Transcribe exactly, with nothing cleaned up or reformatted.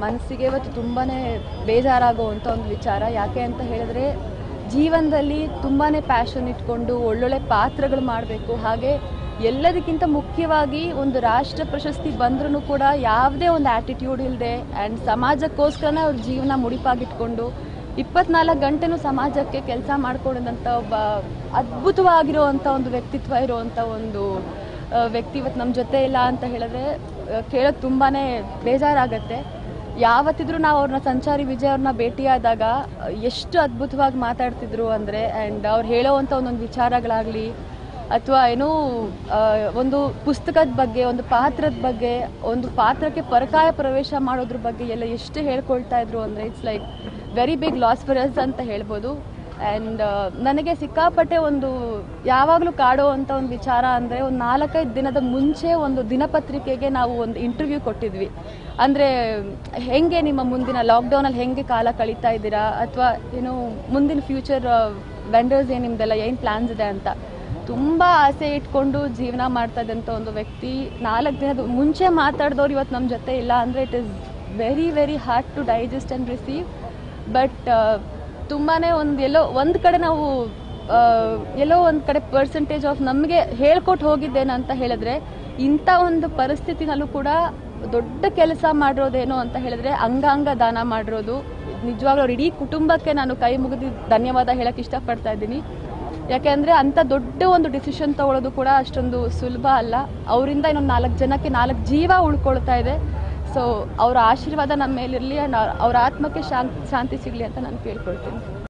ಮನಸ್ಸಿಗೆ ಇವತ್ತು ತುಂಬಾ ಬೇಜಾರಾಗುವಂಥ ಒಂದು ವಿಚಾರ. ಯಾಕೆ ಅಂತ ಹೇಳಿದ್ರೆ ಜೀವನದಲ್ಲಿ ತುಂಬಾ ಪ್ಯಾಷನ್ ಇಟ್ಕೊಂಡು ಒಳ್ಳೊಳ್ಳೆ ಪಾತ್ರಗಳು ಮಾಡಬೇಕು. ಹಾಗೆ ಎಲ್ಲದಕ್ಕಿಂತ ಮುಖ್ಯವಾಗಿ ಒಂದು ರಾಷ್ಟ್ರ ಪ್ರಶಸ್ತಿ ಬಂದ್ರೂ ಕೂಡ ಯಾವುದೇ ಒಂದು ಆ್ಯಟಿಟ್ಯೂಡ್ ಇಲ್ಲದೆ ಆ್ಯಂಡ್ ಸಮಾಜಕ್ಕೋಸ್ಕರನೇ ಅವ್ರ ಜೀವನ ಮುಡಿಪಾಗಿಟ್ಕೊಂಡು ಇಪ್ಪತ್ನಾಲ್ಕು ಗಂಟೆನೂ ಸಮಾಜಕ್ಕೆ ಕೆಲಸ ಮಾಡ್ಕೊಂಡಿದ್ದಂಥ ಒಬ್ಬ ಅದ್ಭುತವಾಗಿರುವಂಥ ಒಂದು ವ್ಯಕ್ತಿತ್ವ ಇರುವಂಥ ಒಂದು ವ್ಯಕ್ತಿ ಇವತ್ತು ನಮ್ಮ ಜೊತೆ ಇಲ್ಲ ಅಂತ ಹೇಳಿದ್ರೆ ಕೇಳೋಕ್ಕೆ ತುಂಬಾ ಬೇಜಾರಾಗತ್ತೆ. ಯಾವತ್ತಿದ್ರೂ ನಾವು ಅವ್ರನ್ನ ಸಂಚಾರಿ ವಿಜಯ್ ಅವ್ರನ್ನ ಭೇಟಿಯಾದಾಗ ಎಷ್ಟು ಅದ್ಭುತವಾಗಿ ಮಾತಾಡ್ತಿದ್ರು ಅಂದರೆ ಆ್ಯಂಡ್ ಅವ್ರು ಹೇಳೋವಂಥ ಒಂದೊಂದು ವಿಚಾರಗಳಾಗಲಿ ಅಥವಾ ಏನೋ ಒಂದು ಪುಸ್ತಕದ ಬಗ್ಗೆ, ಒಂದು ಪಾತ್ರದ ಬಗ್ಗೆ, ಒಂದು ಪಾತ್ರಕ್ಕೆ ಪರಕಾಯ ಪ್ರವೇಶ ಮಾಡೋದ್ರ ಬಗ್ಗೆ ಎಲ್ಲ ಎಷ್ಟು ಹೇಳ್ಕೊಳ್ತಾ ಇದ್ರು ಅಂದರೆ it's like very big loss for us ಅಂತ ಹೇಳ್ಬೋದು. ಆ್ಯಂಡ್ ನನಗೆ ಸಿಕ್ಕಾಪಟ್ಟೆ ಒಂದು ಯಾವಾಗಲೂ ಕಾಡೋ ಅಂಥ ಒಂದು ವಿಚಾರ ಅಂದರೆ ಒಂದು ನಾಲ್ಕೈದು ದಿನದ ಮುಂಚೆ ಒಂದು ದಿನಪತ್ರಿಕೆಗೆ ನಾವು ಒಂದು ಇಂಟರ್ವ್ಯೂ ಕೊಟ್ಟಿದ್ವಿ. ಅಂದರೆ ಹೆಂಗೆ ನಿಮ್ಮ ಮುಂದಿನ ಲಾಕ್ಡೌನಲ್ಲಿ ಹೆಂಗೆ ಕಾಲ ಕಳೀತಾ ಇದ್ದೀರಾ ಅಥವಾ ಏನು ಮುಂದಿನ ಫ್ಯೂಚರ್ ವೆಂಡರ್ಸ್ ಏನು ನಿಮ್ಮದೆಲ್ಲ ಏನು ಪ್ಲ್ಯಾನ್ಸ್ ಇದೆ ಅಂತ ತುಂಬ ಆಸೆ ಇಟ್ಕೊಂಡು ಜೀವನ ಮಾಡ್ತಾ ಇದ್ದಂಥ ಒಂದು ವ್ಯಕ್ತಿ ನಾಲ್ಕು ದಿನದ ಮುಂಚೆ ಮಾತಾಡಿದವ್ರು ಇವತ್ತು ನಮ್ಮ ಜೊತೆ ಇಲ್ಲ ಅಂದರೆ it is very very hard to digest and receive. But ತುಂಬಾ ಒಂದು ಎಲ್ಲೋ ಒಂದು ಕಡೆ ನಾವು ಎಲ್ಲೋ ಒಂದು ಕಡೆ ಪರ್ಸೆಂಟೇಜ್ ಆಫ್ ನಮಗೆ ಹೇಳ್ಕೊಟ್ಟು ಹೋಗಿದ್ದೇನೆ ಅಂತ ಹೇಳಿದ್ರೆ ಇಂಥ ಒಂದು ಪರಿಸ್ಥಿತಿನಲ್ಲೂ ಕೂಡ ದೊಡ್ಡ ಕೆಲಸ ಮಾಡಿರೋದೇನೋ ಅಂತ ಹೇಳಿದ್ರೆ ಅಂಗಾಂಗ ದಾನ ಮಾಡಿರೋದು. ನಿಜವಾಗ್ಲೂ ಅವ್ರ ಇಡೀ ಕುಟುಂಬಕ್ಕೆ ನಾನು ಕೈ ಮುಗಿದು ಧನ್ಯವಾದ ಹೇಳಕ್ಕೆ ಇಷ್ಟಪಡ್ತಾ ಇದ್ದೀನಿ. ಯಾಕೆಂದರೆ ಅಂಥ ದೊಡ್ಡ ಒಂದು ಡಿಸಿಷನ್ ತೊಗೊಳೋದು ಕೂಡ ಅಷ್ಟೊಂದು ಸುಲಭ ಅಲ್ಲ. ಅವರಿಂದ ಇನ್ನೊಂದು ನಾಲ್ಕು ಜನಕ್ಕೆ ನಾಲ್ಕು ಜೀವ ಉಳ್ಕೊಳ್ತಾ ಇದೆ. ಸೊ ಅವರ ಆಶೀರ್ವಾದ ನಮ್ಮ ಮೇಲಿರಲಿ ಆ್ಯಂಡ್ ಅವ್ರ ಆತ್ಮಕ್ಕೆ ಶಾಂತಿ ಶಾಂತಿ ಸಿಗಲಿ ಅಂತ ನಾನು ಕೇಳ್ಕೊಳ್ತೀನಿ.